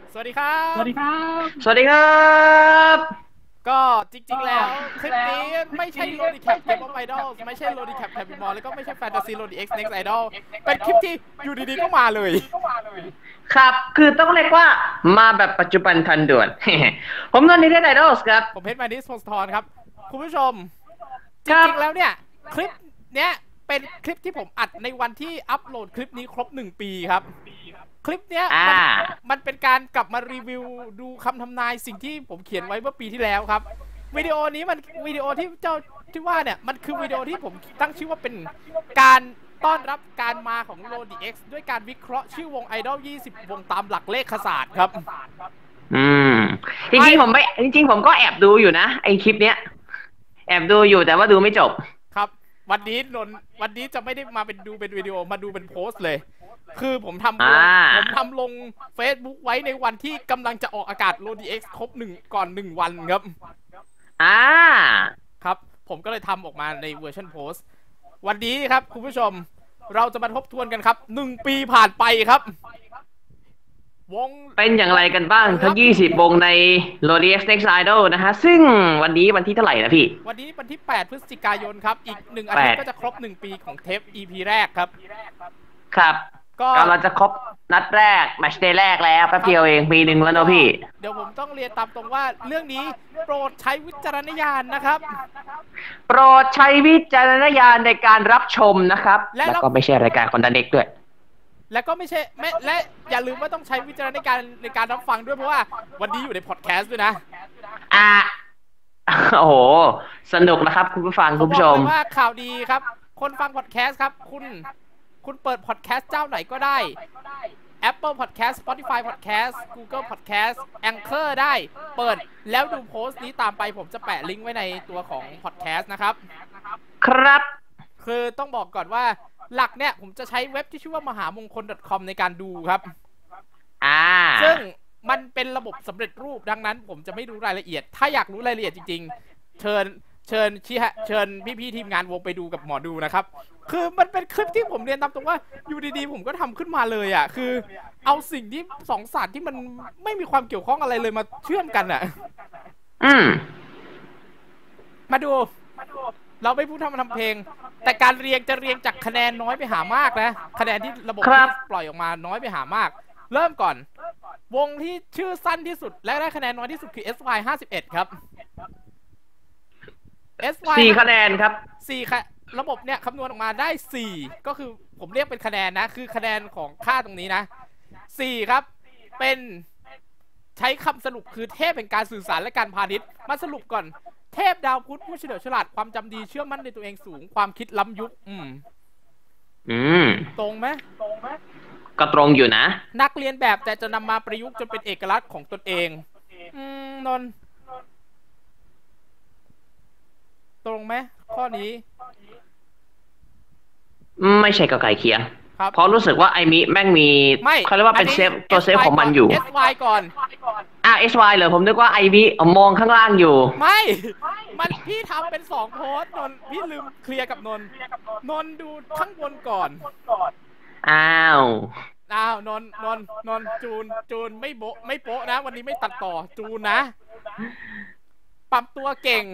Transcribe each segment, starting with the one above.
สวัสดีครับสวัสดีครับสวัสดีครับก็จริงๆแล้วคลิปนี้ไม่ใช่โลดีแคปเกมออฟไอดอลไม่ใช่โลดีแคปแฮปปี้มอลแล้วก็ไม่ใช่แฟนตาซีโลดีเอ็กซ์เน็กซ์ไอดอลเป็นคลิปที่อยู่ดีๆก็มาเลยครับคือต้องเรียกว่ามาแบบปัจจุบันทันด่วน ผมนนท์นิเทศไอดอลครับผมเพชรมานิสพงศธรครับคุณผู้ชมจครับริงๆแล้วเนี่ยคลิปเนี้ยเป็นคลิปที่ผมอัดในวันที่อัปโหลดคลิปนี้ครบ1 ปีครับคลิปเนี้ยมันเป็นการกลับมารีวิวดูคำทำนายสิ่งที่ผมเขียนไว้เมื่อปีที่แล้วครับวิดีโอนี้มันวิดีโอที่ที่ว่าเนี่ยมันคือวิดีโอที่ผมตั้งชื่อว่าเป็นการต้อนรับการมาของโลดีเอ็กซ์ด้วยการวิเคราะห์ชื่อวงไอดอล20 วงตามหลักเลขศาสตร์ครับอืมจริงๆผมไม่จริงๆผมก็แอบดูอยู่นะไอคลิปเนี้ยแอบดูอยู่แต่ว่าดูไม่จบครับวันนี้จะไม่ได้มาเป็นดูเป็นวิดีโอมาดูเป็นโพสต์เลยคือผมทำลง Facebook ไว้ในวันที่กำลังจะออกอากาศโลดีเอ็กซ์ครบก่อน1 วันครับอ่าครับผมก็เลยทำออกมาในเวอร์ชันโพสต์วันนี้ครับคุณผู้ชมเราจะมาทบทวนกันครับ1 ปีผ่านไปครับวงเป็นอย่างไรกันบ้างทั้ง20 วงใน Lodius Next Idol นะฮะซึ่งวันนี้วันที่เท่าไหร่นะพี่วันนี้วันที่8 พฤศจิกายนครับอีก1 อาทิตย์ก็จะครบ1 ปีของเทป EP แรกครับครับก็เราจะครบนัดแรกแมตช์เดย์แรกแล้วแป๊บเดียวเองปีหนึ่งแล้วเนอะพี่เดี๋ยวผมต้องเรียนตามตรงว่าเรื่องนี้โปรดใช้วิจารณญาณนะครับโปรดใช้วิจารณญาณในการรับชมนะครับแล้วก็ไม่ใช่รายการคนดันเด็กด้วยและก็ไม่ใช่และอย่าลืมว่าต้องใช้วิจารณญาณในการรับฟังด้วยเพราะว่าวันนี้อยู่ในพอดแคสต์ด้วยนะโอ้โหสนุกนะครับคุณผู้ฟังคุณผู้ชมว่าข่าวดีครับคนฟังพอดแคสต์ครับคุณเปิดพอดแคสต์เจ้าไหนก็ได้ Apple Podcast Spotify Podcast Google Podcast Anchor ได้เปิดแล้วดูโพสต์นี้ตามไปผมจะแปะลิงก์ไว้ในตัวของพอดแคสต์นะครับครับคือต้องบอกก่อนว่าหลักเนี่ยผมจะใช้เว็บที่ชื่อว่ามหามงคล .com ในการดูครับซึ่งมันเป็นระบบสำเร็จรูปดังนั้นผมจะไม่รู้รายละเอียดถ้าอยากรู้รายละเอียดจริงๆเชิญพี่ๆทีมงานวงไปดูกับหมอดูนะครับคือมันเป็นคลิปที่ผมเรียนตามตรงว่าอยู่ดีๆผมก็ทำขึ้นมาเลยอ่ะคือเอาสิ่งที่สองศาสตร์ที่มันไม่มีความเกี่ยวข้องอะไรเลยมาเชื่อมกันอ่ะมาดูเราไม่พูดทำเพลงแต่การเรียงจะเรียงจากคะแนนน้อยไปหามากนะคะแนนที่ระบบปล่อยออกมาน้อยไปหามากเริ่มก่อนวงที่ชื่อสั้นที่สุดและได้คะแนนน้อยที่สุดคือ SY 51ครับ 4 คะแนนครับระบบเนี่ยคำนวณออกมาได้4ก็คือผมเรียกเป็นคะแนนนะคือคะแนนของค่าตรงนี้นะ4ครับเป็นใช้คำสรุปคือเทพแห่งการสื่อสารและการพาณิชย์มาสรุปก่อนเทพดาวพุธผู้เฉลียวฉลาดความจำดีเชื่อมั่นในตัวเองสูงความคิดล้ำยุคตรงไหมก็ตรงอยู่นะนักเรียนแบบแต่จะนำมาประยุกต์จนเป็นเอกลักษณ์ของตนเองนนตรงไหมข้อนี้ไม่ใช่ก็ไกลเคียงเพราะรู้สึกว่าไอมิแม่งมีเขาเรียกว่าเป็นตัวเซฟของมันอยู่ SY ก่อน SY เหรอผมนึกว่าไอมิมองข้างล่างอยู่ไม่มันพี่ทำเป็น2 โพสต์นนพี่ลืมเคลียร์กับนนดูข้างบนก่อนอ้าวนนจูนไม่โป๊ะนะวันนี้ไม่ตัดต่อจูนนะปรับตัวเก่ง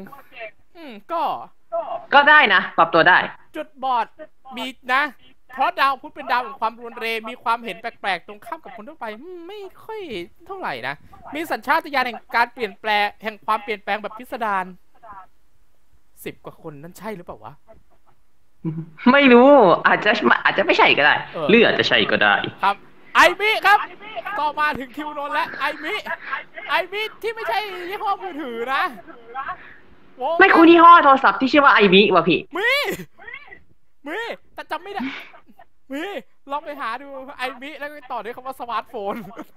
ก็ได้นะปรับตัวได้จุดบอดมีนะเพราะดาวพุธเป็นดาวของความรวนเรมีความเห็นแปลกๆตรงข้ามกับคนทั่วไปไม่ค่อยเท่าไหร่นะมีสัญชาตญาณแห่งการเปลี่ยนแปลงแห่งความเปลี่ยนแปลงแบบพิสดาร10 กว่าคนนั่นใช่หรือเปล่าวะไม่รู้อาจจะไม่ใช่ก็ได้หรืออาจจะใช่ก็ได้ครับไอมิครับต่อมาถึงคิวนนและไอมิที่ไม่ใช่ยี่ห้อมือถือนะไม่คุ้นยี่ห้อโทรศัพท์ที่ชื่อว่าไอมิวะพี่มีแต่จำไม่ได้ลองไปหาดูไอมิแล้วก็ต่อด้วยคำว่าสมาร์ทโฟน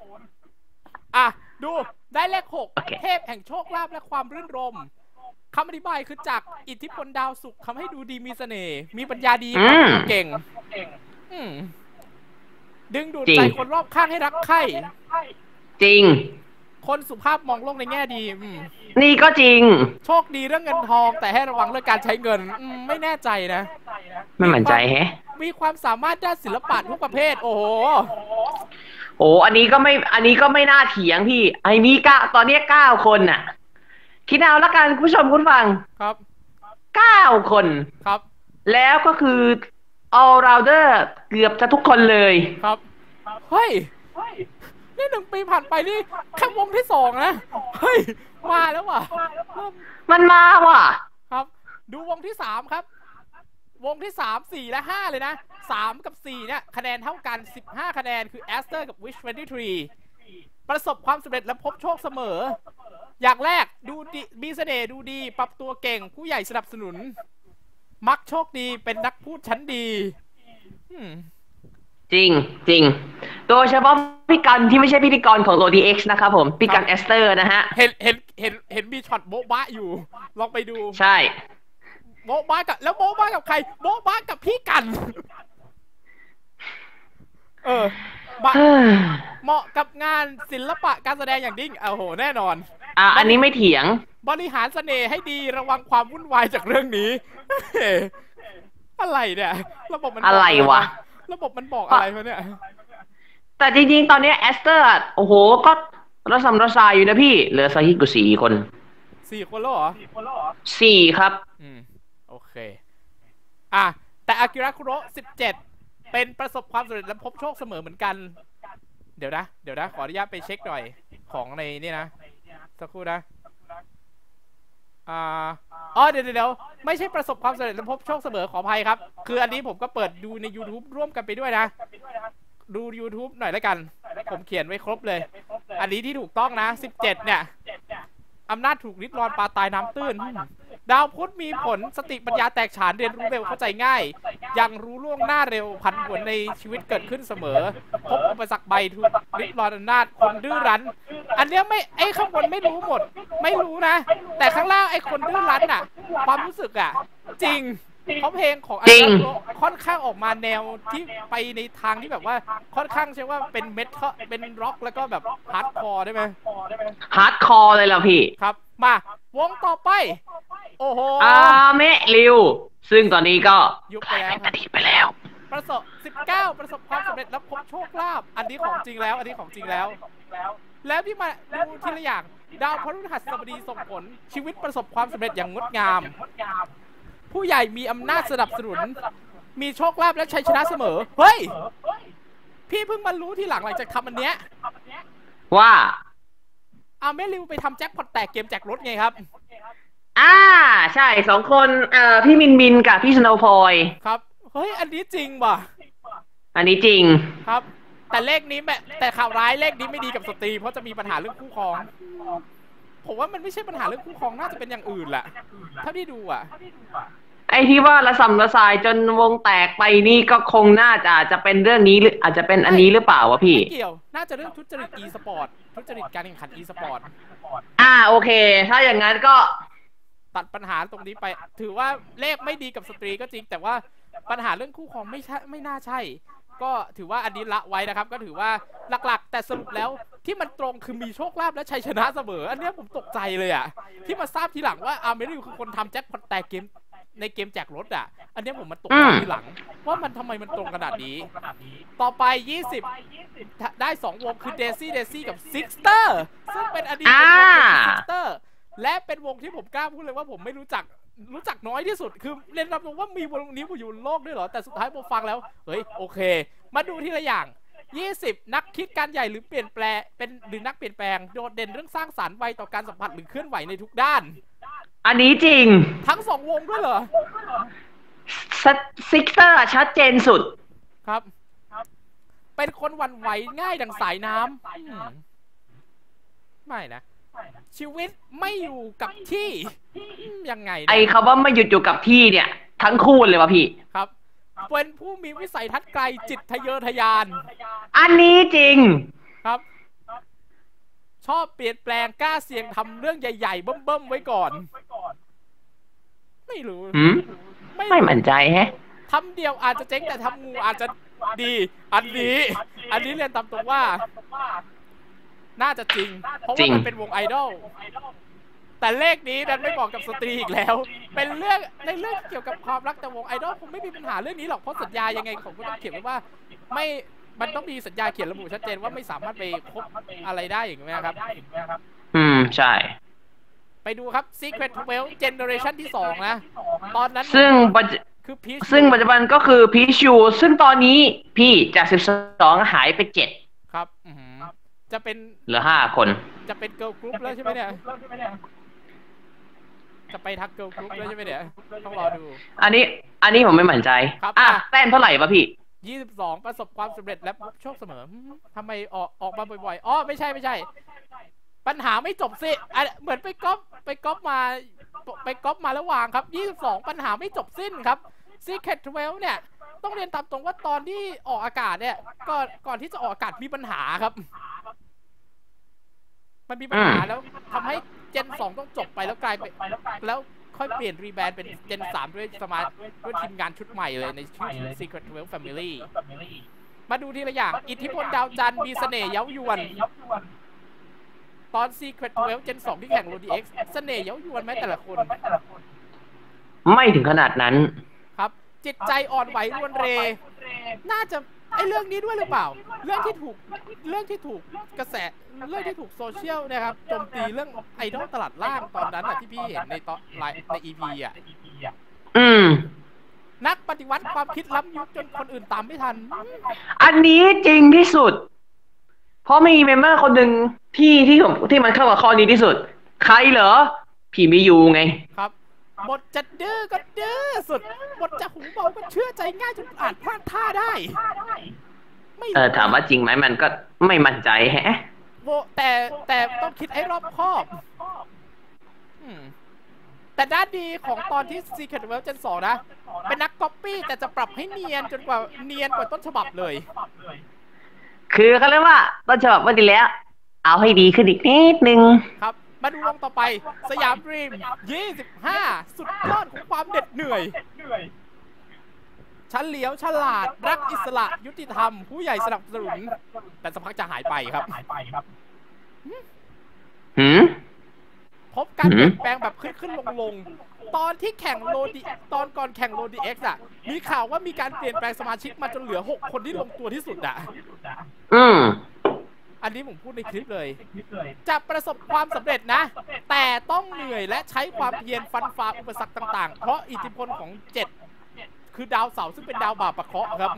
ดูได้เลข6เทพแห่งโชคลาภและความรื่นรมคำอธิบายคือจากอิทธิพลดาวศุกร์ทำให้ดูดีมีเสน่ห์มีปัญญาดีเก่งดึงดูดใจคนรอบข้างให้รักใคร่จริงคนสุภาพมองโลกในแง่ดีนี่ก็จริงโชคดีเรื่องเงินทองแต่ให้ระวังเรื่องการใช้เงินไม่แน่ใจนะไม่มั่นใจแฮะมีความสามารถด้านศิลปะทุกประเภทโอ้โหโอ้อันนี้ก็ไม่น่าเถียงพี่ไอ้มีตอนนี้9 คนน่ะคิดเอาละกันคุณผู้ชมคุณฟังครับ 9 คนครับแล้วก็คือ all rounder เกือบจะทุกคนเลยครับเฮ้ยนี่1 ปีผ่านไปนี่แค่วงที่2นะเฮ้ยมาแล้วว่ะมันมาว่ะครับดูวงที่3ครับวงที่3 4 และ 5เลยนะ3กับ4เนี่ยคะแนนเท่ากัน15คะแนนคือแอสเตอร์กับ Wish 23ประสบความสำเร็จและพบโชคเสมออย่างแรกดูดีมีเสน่ห์ดูดีปรับตัวเก่งผู้ใหญ่สนับสนุนมักโชคดีเป็นนักพูดชั้นดีจริงจริงโดยเฉพาะพี่กันที่ไม่ใช่พิธีกรของ LODX นะครับผมพี่กันแอสเตอร์นะฮะเห็นมีช็อตโบ๊ะบะอยู่ลองไปดูใช่โบ๊ะบะกับแล้วโบ๊ะบะกับใครโบ๊ะบะกับพี่กันเหมาะกับงานศิลปะการแสดงอย่างยิ่งโอ้โหแน่นอนอันนี้ไม่เถียงบริหารเสน่ห์ให้ดีระวังความวุ่นวายจากเรื่องนี้อะไรเนี่ยระบบมันอะไรวะระบบมันบอกอะไรวะเนี่ยแต่จริงๆตอนนี้แอสเตอร์โอ้โหก็ระสำระสายอยู่นะพี่เหลือซาฮิกุ4 คน 4 คนแล้วเหรอ 4ครับโอเคแต่อากิระคุโระ17เป็นประสบความสำเร็จและพบโชคเสมอเหมือนกันเดี๋ยวนะขออนุญาตไปเช็คหน่อยของในนี่นะสักครู่นะเดี๋ยวไม่ใช่ประสบความสำเร็จและพบโชคเสมอขออภัยครับคืออันนี้ผมก็เปิดดูใน YouTube ร่วมกันไปด้วยนะดู YouTube หน่อยแล้วกันผมเขียนไว้ครบเลยอันนี้ที่ถูกต้องนะ17เนี่ยอำนาจถูกริดรอนปลาตายน้ำตื้นดาวพุธมีผลสติปัญญาแตกฉานเรียนรู้เร็วเข้าใจง่ายยังรู้ล่วงหน้าเร็วผันผวนในชีวิตเกิดขึ้นเสมอพบอุปสรรคใบถูกริดรอนอำนาจคนดื้อรั้นอันเนี้ยไม่ไอ้ข้างบนไม่รู้หมดไม่รู้นะแต่ข้างล่างไอ้คนดื้อรั้นอ่ะความรู้สึกอ่ะจริงเพราะเพลงของอันนี้ค่อนข้างออกมาแนวที่ไปในทางที่แบบว่าค่อนข้างใช่ว่าเป็นเมทัลเป็นร็อกแล้วก็แบบฮาร์ดคอร์ได้ไหมฮาร์ดคอร์เลยเหรอพี่ครับมาวงต่อไปโอ้โหเมะริวซึ่งตอนนี้ก็ยุบไปแล้วประสบ19ประสบความสำเร็จและพบโชคลาภอันนี้ของจริงแล้วแล้วที่มาดูทีละอย่างดาวพฤหัสบดีส่งผลชีวิตประสบความสำเร็จอย่างงดงามผู้ใหญ่มีอำนาจสนับสนุนมีโชคลาภและชัยชนะเสมอเฮ้ยพี่เพิ่งมารู้ทีหลังจากทำอันเนี้ยว่าเมลิวไปทำแจ็คพอตแตกเกมแจกรถไงครับใช่2 คนพี่มินกับพี่สโนว์พอยครับเฮ้ยอันนี้จริงว่ะอันนี้จริงครับแต่เลขนี้แต่ข่าวร้ายเลขนี้ไม่ดีกับสตรีเพราะจะมีปัญหาเรื่องคู่ครองผมว่ามันไม่ใช่ปัญหาเรื่องคู่ครองน่าจะเป็นอย่างอื่นแหละถ้าที่ดูไอ้ที่ว่าระสำระสายจนวงแตกไปนี่ก็คงน่าจะเป็นเรื่องนี้หรืออาจจะเป็นอันนี้หรือเปล่าวะพี่เกี่ยวน่าจะเรื่องทุจริต e-sport ทุจริตการแข่งขัน e-sport โอเคถ้าอย่างนั้นก็ตัดปัญหาตรงนี้ไปถือว่าเลขไม่ดีกับสตรีก็จริงแต่ว่าปัญหาเรื่องคู่ครองไม่น่าใช่ก็ถือว่าอันนี้ละไว้นะครับก็ถือว่าหลักๆแต่สรุปแล้วที่มันตรงคือมีโชคลาภและชัยชนะเสมออันนี้ผมตกใจเลยที่มาทราบทีหลังว่าเมริวคือคนทำแจ็คพอตแตกเกมในเกมแจกรถอันนี้ผมมันตกใจทีหลังว่ามันทำไมมันตรงขนาดนี้ต่อไป20ได้2 วงคือเดซี่กับซิกสเตอร์ซึ่งเป็นอดีตซิกสเตอร์และเป็นวงที่ผมกล้าพูดเลยว่าผมไม่รู้จักน้อยที่สุดคือเรียนรับรู้ว่ามีวงนี้อยู่โลกด้วยเหรอแต่สุดท้ายผมฟังแล้วเฮ้ยโอเคมาดูทีละอย่าง20นักคิดการใหญ่หรือเปลี่ยนแปลงเป็นหรือนักเปลี่ยนแปลงโดดเด่นเรื่องสร้างสรรค์ไวต่อการสัมผัสหรือเคลื่อนไหวในทุกด้านอันนี้จริงทั้ง2 วงด้วยเหรอซิกเตอร์ชัดเจนสุดครับเป็นคนหวั่นไหวง่ายดังสายน้ำไม่นะชีวิตไม่อยู่กับที่ยังไงไอ้คำว่าไม่หยุดอยู่กับที่เนี่ยทั้งคู่เลยวะพี่ครับเป็นผู้มีวิสัยทัศน์ไกลจิตทะเยอทะยานอันนี้จริงครับชอบเปลี่ยนแปลงกล้าเสี่ยงทำเรื่องใหญ่ๆเบิ่มๆไว้ก่อนไม่รู้ไม่มั่นใจแฮะทำเดียวอาจจะเจ๊งแต่ทำงูอาจจะดีอันนี้เรียนตามตรงว่าน่าจะจริงเพราะว่ามันเป็นวงไอดอลแต่เลขนี้ดันไม่บอกกับสตรีอีกแล้วเป็นเรื่องเกี่ยวกับความรักแต่วงไอดอลคงไม่มีปัญหาเรื่องนี้หรอกเพราะสัญญายังไงผมก็ต้องเขียนไว้ว่ามันต้องมีสัญญาเขียนระบุชัดเจนว่าไม่สามารถไปคบอะไรได้อย่างนี้ครับใช่ไปดูครับ Secret 12 Generation ที่2นะตอนนั้นซึ่งปัจจุบันก็คือพีชูซึ่งตอนนี้พี่จาก12หายไป7 ครับจะเป็นเหลือ5คนจะเป็นเกิร์ลกรุ๊ปแล้วใช่ไหมเนี่ยจะไปทักเกิร์ลกรุ๊ปแล้วใช่ไหมเนี่ยต้องรอดูอันนี้ผมไม่มั่นใจแต้มเท่าไหร่ป่ะพี่ 22ประสบความสำเร็จและพบโชคเสมอทำไมออกมาบ่อยๆไม่ใช่ปัญหาไม่จบสิเหมือนไปก๊อปมาแล้ววางครับ22ปัญหาไม่จบสิ้นครับ Secret 12เนี่ยต้องเรียนตามตรงว่าตอนที่ออกอากาศเนี่ยก่อนที่จะออกอากาศมีปัญหาครับมันมีปัญหาแล้วทำให้เจน2ต้องจบไปแล้วกลายเป็นแล้วค่อยเปลี่ยนรีแบรนด์เป็นเจน3ด้วยทีมงานชุดใหม่เลยในชื่อ Secret 12 Family มาดูทีละอย่างอิทธิพลดาวจันทร์มีเสน่ห์เย้ายวนตอน Secret 12 Gen 2ที่แข่ง Lodi X เสน่ห์เย้ายวนไหมแต่ละคนไม่ถึงขนาดนั้นครับจิตใจอ่อนไหวรวนเรน่าจะเรื่องนี้ด้วยหรือเปล่าเรื่องที่ถูกกระแสเรื่องที่ถูกโซเชียลนะครับโจมตีเรื่องไอดอลตลาดล่างตอนนั้นที่พี่เห็นในตอนใน EP นักปฏิวัติความคิดล้ำยุคจนคนอื่นตามไม่ทันอันนี้จริงที่สุดเพราะมีเมมเบอร์คนหนึ่งที่มันเข้ากับข้อนี้ที่สุดใครเหรอพี่มิยูไงครับบทจะดื้อก็ดื้อสุดบทจะหูเบาก็เชื่อใจง่ายจนอาจพลาดท่าได้ถามว่าจริงไหมมันก็ไม่มั่นใจแฮะแต่ต้องคิดให้รอบคอบแต่ด้านดีของตอนที่ Secret World Gen 2นะเป็นนักก๊อปปี้แต่จะปรับให้เนียนกว่าต้นฉบับเลยคือเขาเรียกว่าต้นฉบับว่าดีแล้วเอาให้ดีขึ้นอีกนิดนึงครับมาดูวงต่อไปสยามดรีม25สุดยอดของความเหน็ดเหนื่อยฉันเหลียวฉลาดรักอิสระยุติธรรมผู้ใหญ่สนับสนุนแต่สักพักจะหายไปครับพบการเปลี่ยนแปลงแบบขึ้นลงตอนที่แข่งตอนก่อนแข่งโลดีเอ็กซ์มีข่าวว่ามีการเปลี่ยนแปลงสมาชิกมาจนเหลือ6คนที่ลงตัวที่สุดอันนี้ผมพูดในคลิปเลยจะประสบความสำเร็จนะแต่ต้องเหนื่อยและใช้ความเพียรฟันฝ่าอุปสรรคต่างๆเพราะอิทธิพลของ7คือดาวเสาร์ซึ่งเป็นดาวบาปประเคราะห์ครับ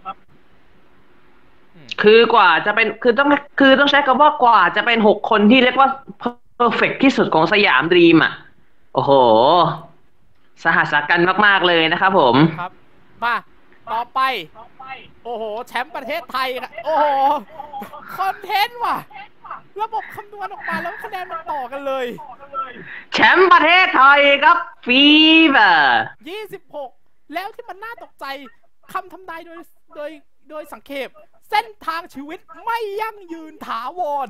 คือกว่าจะเป็นคือต้องใช้คำว่ากว่าจะเป็น6คนที่เรียกว่าเพอร์เฟกต์ที่สุดของสยามดรีมโอ้โหสหัสกันมากๆเลยนะครับผมครับมาต่อไปโอ้โหแชมป์ประเทศไทยนะโอ้โหคอนเทนต์ว่ะระบบคำนวณออกมาแล้วคะแนนมันต่อกันเลยแชมป์ประเทศไทยครับฟีเวอร์ 26แล้วที่มันน่าตกใจคำทำนายโดยสังเขปเส้นทางชีวิตไม่ยั่งยืนถาวร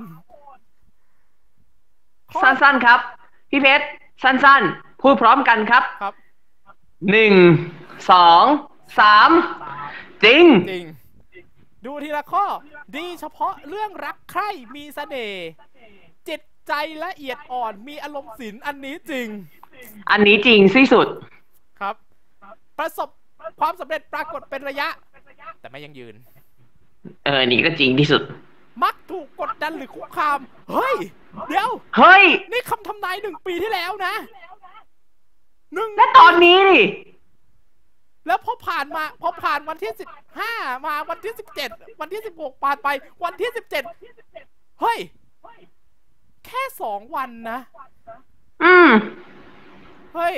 สั้นๆครับพี่เพชรสั้นๆพูดพร้อมกันครับ1 2 3จริงดูทีละข้อดีเฉพาะเรื่องรักใคร่มีเสน่ห์จิตใจละเอียดอ่อนมีอารมณ์ศิลป์อันนี้จริงที่สุดครับประสบความสำเร็จปรากฏเป็นระยะแต่ไม่ยังยืนนี่ก็จริงที่สุดมักถูกกดดันหรือคุกคามเฮ้ยเดี๋ยวนี่คำทำนาย1 ปีที่แล้วนะและตอนนี้ดิแล้วพอผ่านวันที่15มาวันที่17วันที่16ผ่านไปวันที่17เฮ้ยแค่2 วันนะเฮ้ย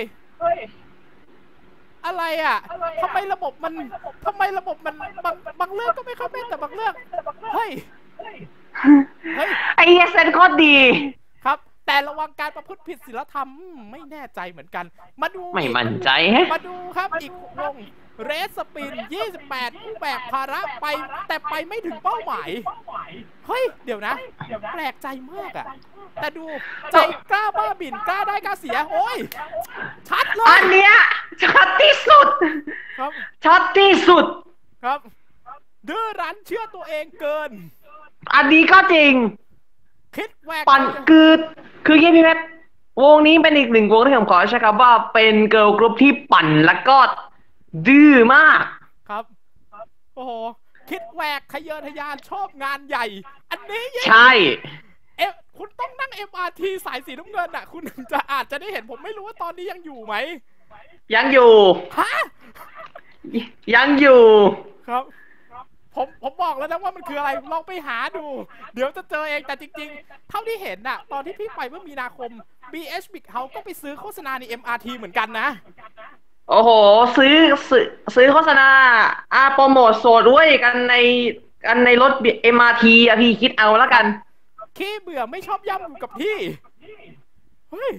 อะไรทำไมระบบมันบางเรื่องก็ไม่เข้าแม่นแต่บางเรื่องเฮ้ยไอ้เซนโคตรดีครับแต่ระวังการประพฤติผิดศีลธรรมไม่แน่ใจเหมือนกันมาดูไม่มั่นใจมาดูครับอีกวงเรสสปิน28ผู้แบกภาระไปแต่ไปไม่ถึงเป้าหมายเฮ้ยเดี๋ยวนะแปลกใจมากแต่ดูใจกล้าบ้าบิ่นกล้าได้กล้าเสียโอ้ยชัดเลยอันเนี้ยชัดที่สุดครับชัดที่สุดครับดื้อรั้นเชื่อตัวเองเกินอันนี้ก็จริงคิดแหวกปั่นคือพี่เพชรวงนี้เป็นอีก1 วงที่ผมขอใช้คำว่าเป็นเกิร์ลกรุ๊ปที่ปั่นแล้วก็ดื้อมากครับโอ้โหคิดแหวกทะเยอทะยานชอบงานใหญ่ อันนี้ใช่คุณต้องนั่ง MRT สายสีน้ำเงินอ่ะคุณอาจจะได้เห็นผมไม่รู้ว่าตอนนี้ยังอยู่ไหมยังอยู่ฮะยังอยู่ครับผมบอกแล้วนะว่ามันคืออะไรลองไปหาดูเดี๋ยวจะเจอเองแต่จริงๆเท่าที่เห็นน่ะตอนที่พี่ไปเมื่อมีนาคม BH Big House ก็ไปซื้อโฆษณาใน MRT เหมือนกันนะโอ้โหซื้อโฆษณาโปรโมทโสดด้วยกันในรถ MRT อ่ะพี่คิดเอาแล้วกันขี้เบื่อไม่ชอบย่ำอยู่กับที่เฮ้ย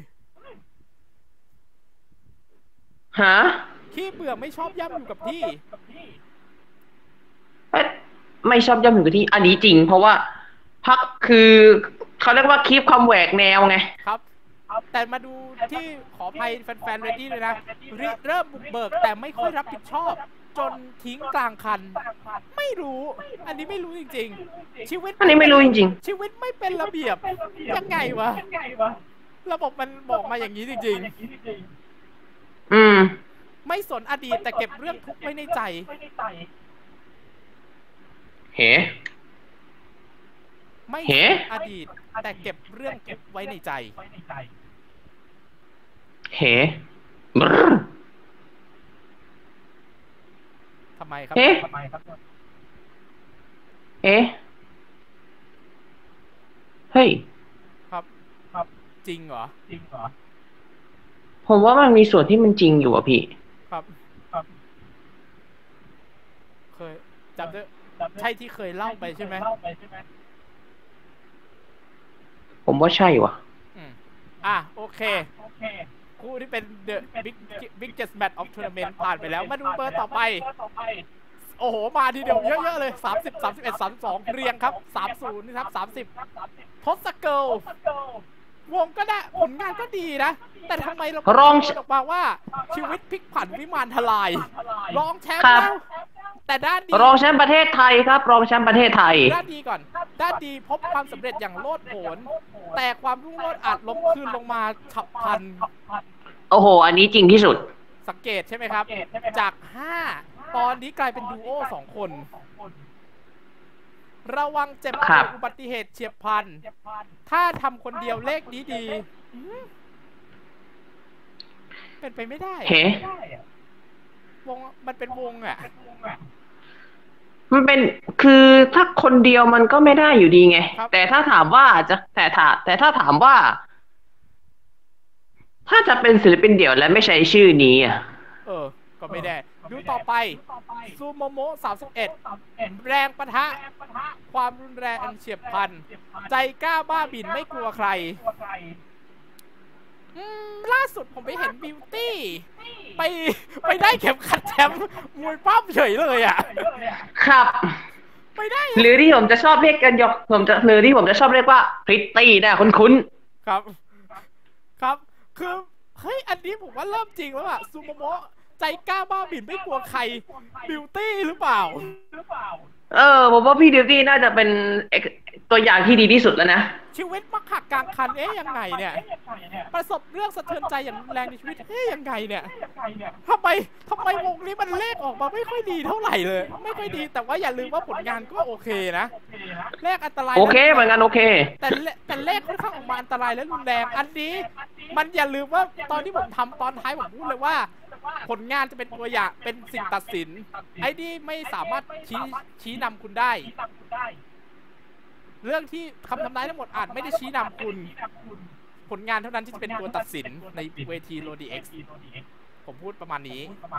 ฮะขี้เบื่อไม่ชอบย่ำอยู่กับที่ไม่ชอบย่ำอยู่กับที่อันนี้จริงเพราะว่าพักคือเขาเรียกว่าคีปความแหวกแนวไงครับแต่มาดูที่ขออภัยแฟนๆเรดดี้เลยนะเริ่มบุกเบิกแต่ไม่ค่อยรับผิดชอบจนทิ้งกลางคันไม่รู้อันนี้ไม่รู้จริงๆชีวิตอันนี้ไม่รู้จริงๆชีวิตไม่เป็นระเบียบยังไงวะระบบมันบอกมาอย่างนี้จริงๆไม่สนอดีตแต่เก็บเรื่องทุกข์ไว้ในใจไม่สนอดีตแต่เก็บเรื่องทุกข์ไว้ในใจทำไมครับเฮ้ยครับจริงเหรอผมว่ามันมีส่วนที่มันจริงอยู่อ่ะพี่ครับเคยจำได้ใช่ที่เคยเล่าไปใช่ไหมผมว่าใช่ว่ะโอเคคู่ที่เป็น The Biggest Match of Tournament ผ่านไปแล้วมาดูเบอร์ต่อไปโอ้โหมาทีเดียวเยอะๆเลย30 31 32เรียงครับ30นี่ครับ30ทศเกิลวงก็ได้ผลงานก็ดีนะแต่ทำไมเราร้องออกมาว่าชีวิตพลิกผันวิมานทลายร้องแชมป์แล้วแต่ด้านดีรองแชมป์ประเทศไทยครับรองแชมป์ประเทศไทยด้านดีก่อนด้านดีพบความสำเร็จอย่างโลดโผนแต่ความรุ่งโรจน์อาจล้มคืนลงมาฉับพลันโอ้โหอันนี้จริงที่สุดสังเกตใช่ไหมครับจาก5ตอนนี้กลายเป็นดูโอ2คนระวังเจ็บป่วยอุบัติเหตุเฉียบพลันถ้าทำคนเดียวเลขนี้ดีเป็นไปไม่ได้วงมันเป็นวงอ่ะมันเป็นคือถ้าคนเดียวมันก็ไม่ได้อยู่ดีไงแต่ถ้าถามว่าแต่ถ้าถามว่าถ้าจะเป็นศิลปินเดี่ยวและไม่ใช้ชื่อนี้อ่ะก็ไม่ได้ดูต่อไปซูโมโมะ31แรงปะทะความรุนแรงเฉียบพลันใจกล้าบ้าบินไม่กลัวใครล่าสุดผมไปเห็นบิวตี้ไปได้เข็มขัดแชมป์มวยปั้มเฉยเลยอ่ะครับไปได้หรือที่ผมจะชอบเรียกกันหรือที่ผมจะชอบเรียกว่าพริตตี้นะคุ้นครับคือเฮ้ยอันนี้ผมว่าเริ่มจริงแล้วอะซูโมโมะใจกล้าบ้าบินไม่กลัวใครบิวตี้หรือเปล่าผมว่าพี่บิวตี้น่าจะเป็นตัวอย่างที่ดีที่สุดแล้วนะชีวิตมักหักกลางคันยังไงเนี่ยประสบเรื่องสะเทือนใจอย่างแรงในชีวิตยังไงเนี่ยทำไมวงนี้มันเลขออกมาไม่ค่อยดีเท่าไหร่เลยไม่ค่อยดีแต่ว่าอย่าลืมว่าผลงานก็โอเคนะเลขอันตรายโอเคเหมือนกันโอเคแต่เลขค่อนข้างออกมาอันตรายและรุนแรงอันนี้มันอย่าลืมว่าตอนที่ผมทำตอนท้ายผมพูดเลยว่าผลงานจะเป็นตัวอย่างเป็นสิ่งตัดสินไอ้นี่ไม่สามารถชี้นำคุณได้เรื่องที่คำทำนายทั้งหมดอาจไม่ได้ชี้นำคุณผลงานเท่านั้นที่จะเป็นตัวตัดสินในเวทีโรดีเอ็กซ์ผมพูดประมาณนี้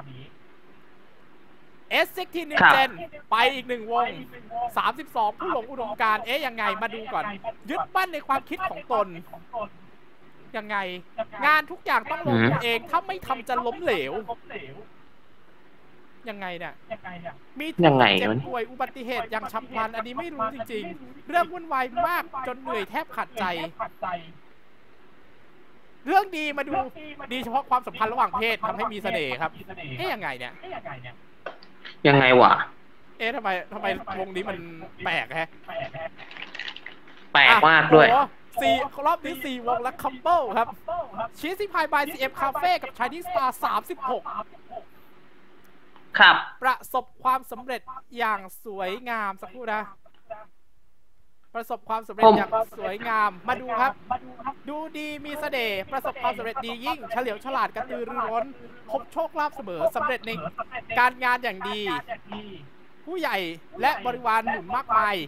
S16 New Gen ไปอีก1วง32ผู้หลงอุดมการณ์ยังไงมาดูก่อนยึดมั่นในความคิดของตนยังไงงานทุกอย่างต้องลงตัวเองถ้าไม่ทำจะล้มเหลวยังไงเนี่ยมีเจ็บป่วยอุบัติเหตุอย่างฉับพลันอันนี้ไม่รู้จริงๆเรื่องวุ่นวายมากจนเหนื่อยแทบขาดใจเรื่องดีมาดูดีเฉพาะความสัมพันธ์ระหว่างเพศทำให้มีเสน่ห์ครับยังไงเนี่ยยังไงวะทำไมวงนี้มันแปลกฮะแปลกมากด้วยรอบนี้4วงและคัมเบิลครับชีสซี่พายบาย CF Cafe กับ Chinese Star 36 ครับประสบความสำเร็จอย่างสวยงามสักครู่นะประสบความสำเร็จอย่างสวยงามมาดูครับดูดีมีเสน่ห์ประสบความสำเร็จดียิ่งเฉลียวฉลาดกระตือรือร้นพบโชคลาภเสมอสำเร็จในการงานอย่างดีผู้ใหญ่และบริวารหนุนมากมาย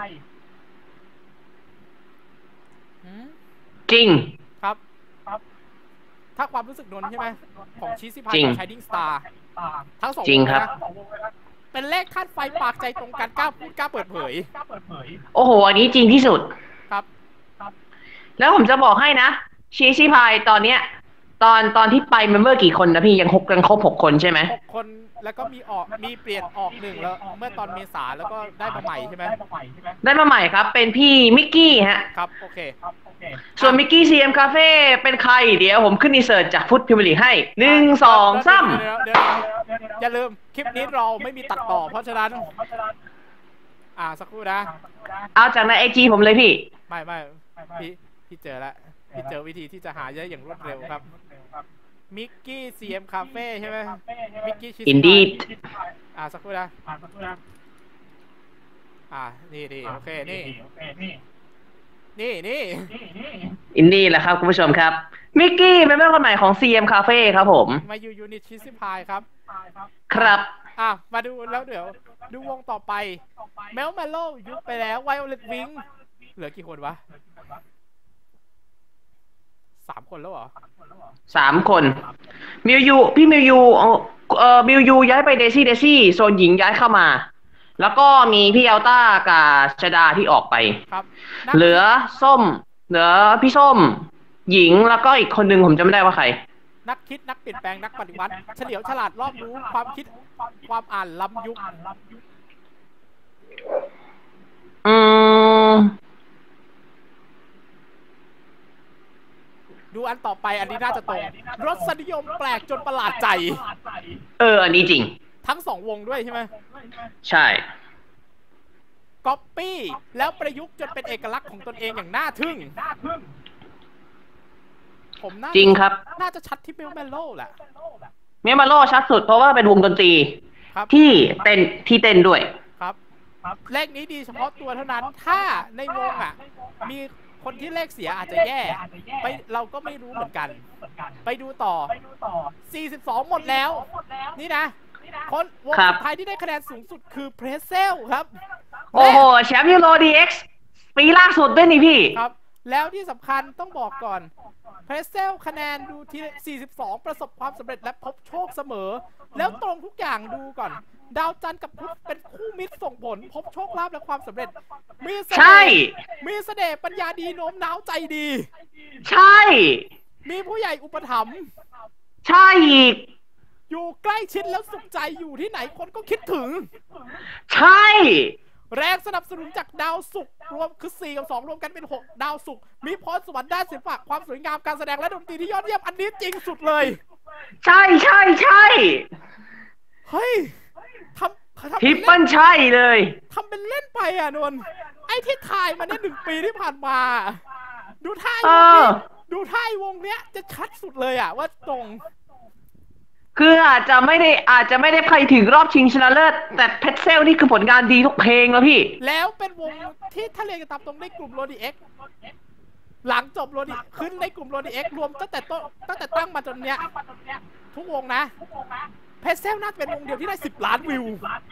จริงครับถ้าความรู้สึกนนใช่ไหมของชีซิพายกับชายดิ้งสตาร์ทั้งสองจริงครับเป็นเลขธาตุไฟปากใจตรงกันกล้าพูดกล้าเปิดเผยโอ้โหอันนี้จริงที่สุดครับแล้วผมจะบอกให้นะชีซิพายตอนเนี้ยตอนที่ไปเมมเบอร์กี่คนนะพี่ยังครบ6 คนใช่ไหม 6 คนแล้วก็มีเปลี่ยนออก1แล้วเมื่อตอนเมษาแล้วก็ได้มาใหม่ใช่ไหมได้มาใหม่ครับเป็นพี่มิกกี้ฮะครับโอเคส่วนมิกกี้ซีเอ็มคาเฟ่เป็นใครเดี๋ยวผมขึ้นอินเสิร์ตจากฟุตพิมพ์ลีกให้1 2 3 อย่าลืมคลิปนี้เราไม่มีตัดต่อเพราะฉะนั้นสักครู่นะเอาจากในไอจีผมเลยพี่ไม่พี่เจอแล้วพี่เจอวิธีที่จะหาเยอะอย่างรวดเร็วครับมิกกี้ซีเอ็มคาเฟ่ใช่ไหมมิกกี้ชิสอินดี้สักครู่นะนี่โอเคนี่อินดี้แหละครับคุณผู้ชมครับมิกกี้เป็นเพื่อนคนใหม่ของ CM Cafe ครับผมมาอยู่ยูนิตชิซิพายครับครับมาดูแล้วเดี๋ยวดูวงต่อไปเมลโลยุบไปแล้วไวโอเลตวิงเหลือกี่คนวะ3 คนแล้วเหรอ 3 คนมิวยูพี่มิวยูย้ายไปเดซี่โซนหญิงย้ายเข้ามาแล้วก็มีพี่อัลต้ากับชดาที่ออกไปครับเหลือส้มเหลือพี่ส้มหญิงแล้วก็อีกคนนึงผมจำไม่ได้ว่าใครนักคิดนักเปลี่ยนแปลงนักปฏิวัติเฉลียวฉลาดรอบรู้ความคิดความอ่านล้ำยุคดูอันต่อไปอันนี้น่าจะตรงรสนิยมแปลกจนประหลาดใจอันนี้จริงทั้ง2 วงด้วยใช่ไหมใช่ก๊อปปี้แล้วประยุกต์จนเป็นเอกลักษณ์ของตนเองอย่างน่าทึ่งผมจริงครับน่าจะชัดที่เมลโลแหละเมลโลชัดสุดเพราะว่าเป็นวงดนตรีที่เต้นด้วยครับเลขนี้ดีเฉพาะตัวเท่านั้นถ้าในวงมีคนที่เลขเสียอาจจะแย่ไปเราก็ไม่รู้เหมือนกันไปดูต่อ42หมดแล้วนี่นะคนวงสุดท้ายที่ได้คะแนนสูงสุดคือเพรสเซลครับโอ้โหแชมป์ยูโรดีเอ็กซ์ปีล่าสุดด้วยนี่พี่ครับแล้วที่สำคัญต้องบอกก่อนเพรสเซลคะแนนดูที่42ประสบความสำเร็จและพบโชคเสมอแล้วตรงทุกอย่างดูก่อนดาวจันทร์กับพุธเป็นคู่มิตรส่งผลพบโชคลาภและความสำเร็จมีเสน่ห์ปัญญาดีโน้มน้าวใจดีใช่มีผู้ใหญ่อุปถัมภ์ใช่อีกอยู่ใกล้ชิดแล้วสุขใจอยู่ที่ไหนคนก็คิดถึงใช่แรงสนับสนุนจากดาวศุกร์รวมคือ4 กับ 2รวมกันเป็น6ดาวศุกร์มีพรสวรรค์ด้านศิลปะความสวยงามการแสดงและดนตรีที่ยอดเยี่ยมอันนี้จริงสุดเลยใช่เฮ้ยทิปเปิลใช่เลยทำเป็นเล่นไปนนไอ้ที่ถ่ายมาเนี่ย1 ปีที่ผ่านมาดูท่าวงเนี้ยจะชัดสุดเลยว่าตรงคืออาจจะไม่ได้ไปถึงรอบชิงชนะเลิศแต่เพชรเซลนี่คือผลงานดีทุกเพลงแล้วพี่แล้วเป็นวงที่ทะเลกันตามตรงในกลุ่มโรดีเอ็กหลังจบโรดีขึ้นในกลุ่มโรดีเอ็กรวมตั้งแต่ตั้งมาจนเนี้ยทุกวงนะเพชรเซลน่าจะเป็นวงเดียวที่ได้10 ล้านวิว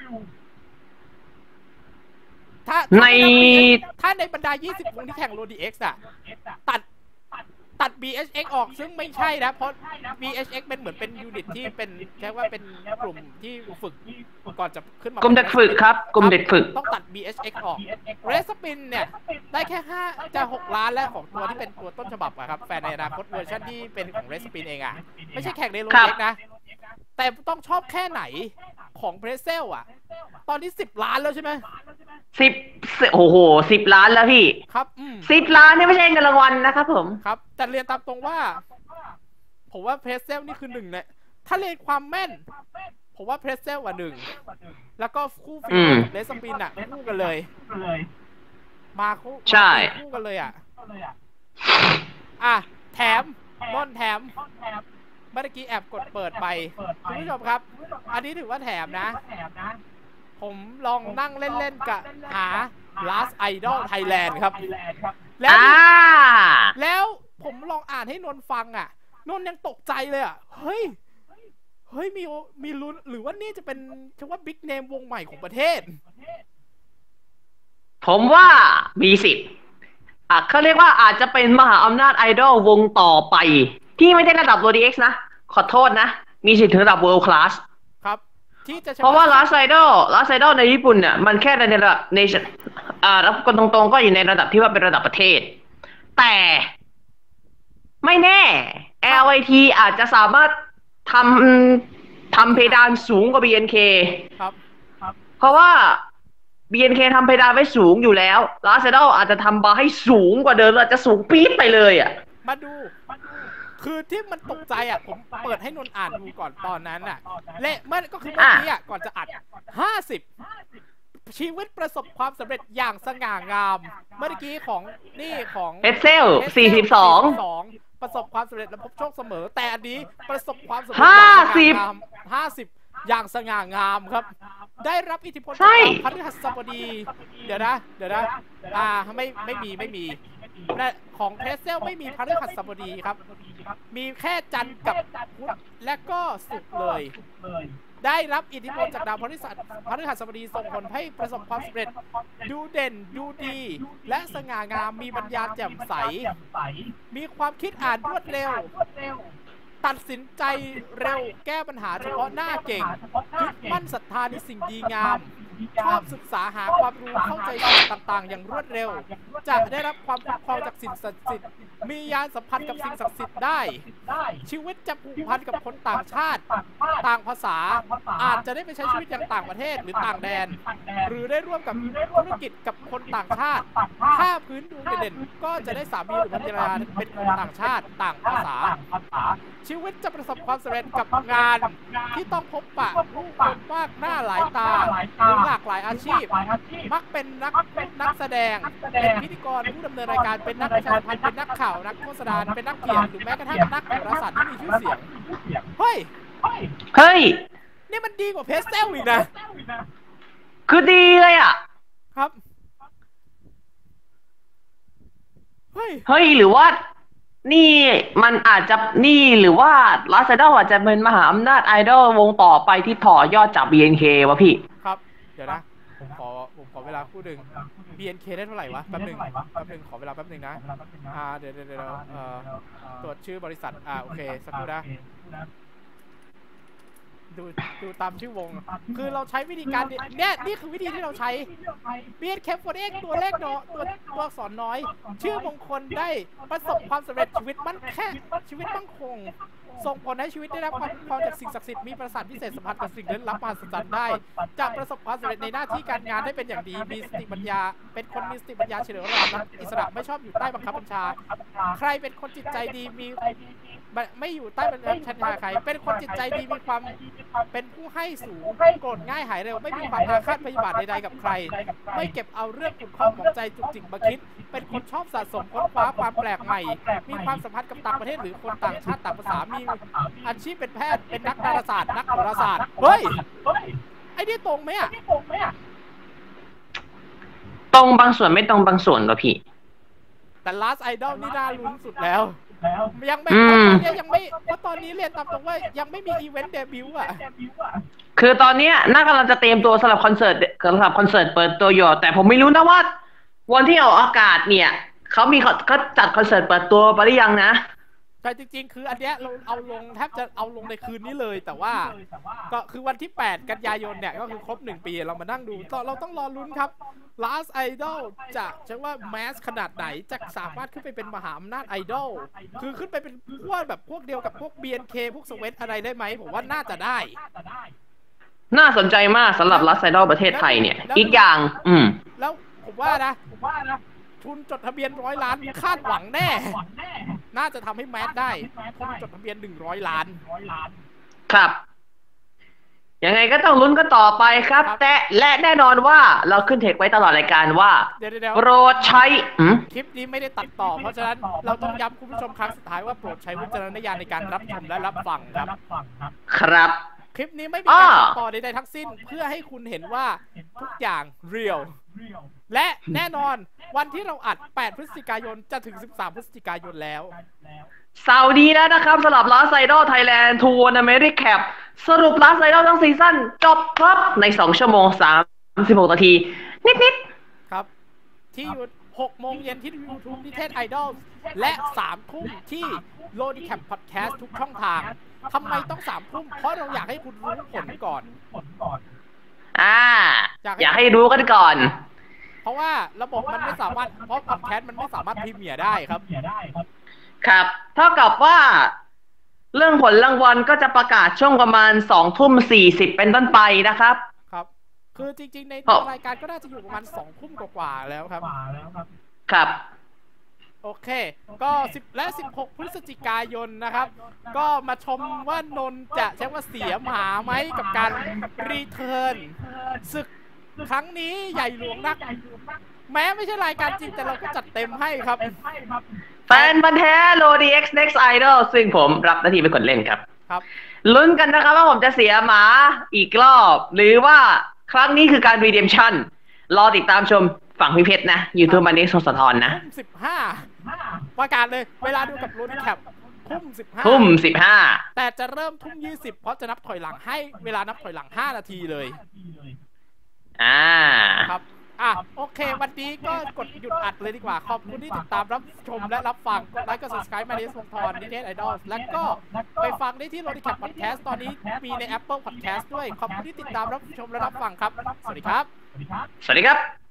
ถ้าในบรรดา20 วงที่แข่งโรดีเอ็กซ์ตัด BHX ออกซึ่งไม่ใช่นะเพราะ BHX เป็นเหมือนเป็นยูนิตที่เป็นแค่ว่าเป็นกลุ่มที่ฝึกก่อนจะขึ้นมากลุ่มเด็กฝึกครับกลุ่มเด็กฝึกต้องตัด BHX ออกเรสปินเนี่ยได้แค่6 ล้านแล้วของตัวที่เป็นตัวต้นฉบับครับแฟนในอนาคตเวอร์ชันที่เป็นของเรสปินเองไม่ใช่แข่งในโรเล็กนะแต่ต้องชอบแค่ไหนของเพรสเซลตอนนี้10 ล้านแล้วใช่ไหมโอ้โห10 ล้านแล้วพี่ครับ 10 ล้านนี่ไม่ใช่เงินรางวัลนะครับผมครับแต่เรียนตามตรงว่าผมว่าเพรสเซลนี่คือ1เนี่ยถ้าเรียนความแม่นผมว่าเพรสเซลแล้วก็คู่ฟิลเลสปินคู่กันเลยมาคู่กันเลยแถมเมื่อกี้แอบกดเปิดไปคุณผู้ชมครับอันนี้ถือว่าแถมนะผมลองนั่งเล่นๆกับหา Last Idol Thailand ครับแล้วผมลองอ่านให้นนฟังอ่ะนนยังตกใจเลยอ่ะเฮ้ยมีลุ้นหรือว่านี่จะเป็นชื่อว่าบิ๊กเนมวงใหม่ของประเทศผมว่ามีสิทธิ์เขาเรียกว่าอาจจะเป็นมหาอำนาจไอดอลวงต่อไปที่ไม่ได้ระดับ RODX นะขอโทษนะมีสิทธิ์ถึงระดับ World Class ครับที่จะเพราะว่า Last Idol ในญี่ปุ่นเนี่ยมันแค่ในระดับnation แล้วคนตรงๆก็อยู่ในระดับที่ว่าเป็นระดับประเทศแต่ไม่แน่ LIT อาจจะสามารถทำเพดานสูงกว่า BNK ครับเพราะว่า BNK ทำเพดานไว้สูงอยู่แล้ว Last Idol อาจจะทำบาร์ให้สูงกว่าเดิมอาจจะสูงปี๊ดไปเลยอ่ะมาดูคือที่มันตกใจอ่ะผมเปิดให้นนอ่านดูก่อนตอนนั้นอ่ะและเมื่อก็คือเมื่อกี้อ่ะก่อนจะอัด50ชีวิตประสบความสำเร็จอย่างสง่างามเมื่อกี้ของเอสเซล42 ประสบความสำเร็จและพบโชคเสมอแต่อันนี้ประสบความสำเร็จ50อย่างสง่างามครับได้รับอิทธิพลจากพฤหัสบดีเดี๋ยวนะไม่มีของเพรสเซลไม่มีพฤหัสบดีครับมีแค่จันทร์กับพุธและก็ศุกร์เลยได้รับอิทธิพลจากดาวพฤหัสบดีส่งผลให้ประสบความสำเร็จดูเด่นดูดีและสง่างามมีปัญญาแจ่มใสมีความคิดอ่านรวดเร็วตัดสินใจเร็วแก้ปัญหาเฉพาะหน้าเก่งยึดมั่นศรัทธาในสิ่งดีงามชอบศึกษาหาความรู้เข้าใจสิ่งต่างๆอย่างรวดเร็วจะได้รับความคุ้มครองจากสิ่งศักดิ์สิทธิ์มีญาณสัมพันธ์กับสิ่งศักดิ์สิทธิ์ได้ชีวิตจะผูกพันกับคนต่างชาติต่างภาษาอาจจะได้ไปใช้ชีวิตอย่างต่างประเทศหรือต่างแดนหรือได้ร่วมกับธุรกิจกับคนต่างชาติถ้าพื้นดวงเด่นก็จะได้สามีหรือภรรยาเป็นคนต่างชาติต่างภาษาชีวิตจะประสบความสำเร็จกับงานที่ต้องพบปะผู้คนมากหน้าหลายตาหรือหลากหลายอาชีพมักเป็นนักแสดงเป็นพิธีกรผู้ดำเนินรายการเป็นนักประชาสัมพันธ์เป็นนักข่าวนักโฆษณาเป็นนักเขียนหรือแม้กระทั่งนักโหราศาสตร์ที่มีชื่อเสียงเฮ้ยนี่มันดีกว่าเพสเซลอีกนะคือดีเลยอ่ะครับเฮ้ยหรือว่านี่มันอาจจะนี่หรือว่า Last Idol อาจจะเป็นมหาอำนาจไอดอลวงต่อไปที่ต่อยอดจาก BNK วะพี่ครับเดี๋ยวนะผมขอเวลาพูดถึง BNK ได้เท่าไหร่วะแป๊บหนึ่งขอเวลาแป๊บหนึ่งนะเดี๋ยวตรวจชื่อบริษัทโอเคสักครู่นะดูตามชื่อวงคือเราใช้วิธีการนี่คือวิธีที่เราใช้ BNK48 ตัวเลขตัวอักษรน้อยชื่อมงคลได้ประสบความสำเร็จชีวิตมั่นคงส่งผลให้ชีวิตได้รับความคุ้มครองจากสิ่งศักดิ์สิทธิ์มีประสาทพิเศษสัมผัสกับสิ่งลึกลับมหัศจรรย์ได้จะประสบความสำเร็จในหน้าที่การงานได้เป็นอย่างดีมีสติปัญญาเป็นคนมีสติปัญญาเฉลียวฉลาดนักอิสระไม่ชอบอยู่ใต้บังคับบัญชาใครเป็นคนจิตใจดีมีไม่อยู่ใต้บังคับบัญชาใครเป็นคนจิตใจดีมีความเป็นผู้ให้สูงโกรธง่ายหายเร็วไม่มีความอาฆาตพยาบาทใดๆกับใครไม่เก็บเอาเรื่องขุ่นข้องของใจจุกจิกมาคิดเป็นคนชอบสะสมค้นคว้าความแปลกใหม่มีความสัมพันธ์กับต่างประเทศหรือคนต่างชาติต่างภาษามีอาชีพเป็นแพทย์เป็นนักดาราศาสตร์นักโหราศาสตร์เฮ้ยไอ้นี่ตรงไหมอ่ะตรงบางส่วนไม่ตรงบางส่วนก็พี่แต่ Last Idol นี่น่าลุ้นสุดแล้วยังไม่เพราะตอนนี้เรียนตามตรงว่ายังไม่มีอีเวนต์เดบิวต์อ่ะคือตอนนี้น่ากำลังจะเตรียมตัวสำหรับคอนเสิร์ตเปิดตัวอยู่แต่ผมไม่รู้นะว่าวันที่ออกอากาศเนี่ยเขาจัดคอนเสิร์ตเปิดตัวไปหรือยังนะแต่จริงๆคืออันเนี้ยเราเอาลงแทบจะเอาลงในคืนนี้เลยแต่ว่าก็คือวันที่8กันยายนเนี่ยก็คือครบ1ปีเรามานั่งดูเราต้องรอลุ้นครับ Last Idol จะว่าแมสขนาดไหนจะสามารถขึ้นไปเป็นมหาอำนาจไอดอลคือขึ้นไปเป็นพวกเดียวกับพวก BNK พวกสวีทอะไรได้ไหมผมว่าน่าจะได้น่าสนใจมากสำหรับ Last Idol ประเทศไทยเนี่ยอีกอย่างแล้วผมว่านะทุนจดทะเบียน100 ล้านคาดหวังแน่น่าจะทำให้แมสได้ทุนจดทะเบียน100 ล้านครับยังไงก็ต้องลุ้นกันต่อไปครับแต่และแน่นอนว่าเราขึ้นเทคไว้ตลอดรายการว่าโปรดใช้คลิปนี้ไม่ได้ตัดต่อเพราะฉะนั้นเราต้องย้ำคุณผู้ชมครั้งสุดท้ายว่าโปรดใช้วิจารณญาณในการรับชมและรับฟังครับครับคลิปนี้ไม่มีการตัดต่อใดๆทั้งสิ้นเพื่อให้คุณเห็นว่าทุกอย่างเรียลและแน่นอนวันที่เราอัด8พฤศจิกายนจะถึง13พฤศจิกายนแล้วเสาร์นี้แล้วนะครับสำหรับ Last Idol Thailand Tournament Recap สรุป Last Idol ทั้งซีซั่นจบครับใน2ชั่วโมง36นาทีนิดๆครับที่อยู่6โมงเย็นที่ YouTube นิเทศ Idol และ3ทุ่มที่ Lodicap Podcast ทุกช่องทางทำไมต้อง3ทุ่มเพราะเราอยากให้คุณรู้ผลก่อนอยากให้รู้กันก่อนเพราะว่าระบบมันไม่สามารถเพราะ Podcast มันไม่สามารถพรีเมียร์ได้ครับครับเท่ากับว่าเรื่องผลรางวัลก็จะประกาศช่วงประมาณ20:40เป็นต้นไปนะครับครับคือจริงๆในรายการก็น่าจะอยู่ประมาณ20:00 กว่าแล้วครับครับโอเคก็10และ16พฤศจิกายนนะครับก็มาชมว่านนท์จะใช้ว่าเสียหมาไหมกับการรีเทิร์นศึกครั้งนี้ใหญ่หลวงนักแม้ไม่ใช่รายการจริงแต่เราก็จัดเต็มให้ครับแฟนพันธุ์แท้ Lodix Next Idol ซึ่งผมรับหน้าที่เป็นคนเล่นครับลุ้นกันนะครับว่าผมจะเสียหมาอีกรอบหรือว่าครั้งนี้คือการ Redemption รอติดตามชมฝั่งพี่เพชรนะ YouTube มันนี้สดๆนะ 15ประกาศเลยเวลาดูกับ Lodicap 15 แต่จะเริ่ม20:00เพราะจะนับถอยหลังให้เวลานับถอยหลัง5นาทีเลยครับโอเควันนี้ก็กดหยุดอัดเลยดีกว่าขอบคุณที่ติดตามรับชมและรับฟังกดไลค์กด subscribe มาในวงทอนนิเทศ Idol แล้วก็ไปฟังได้ที่ Lodicap Podcast ตอนนี้มีใน Apple Podcast ด้วยขอบคุณที่ติดตามรับชมและรับฟังครับสวัสดีครับสวัสดีครับ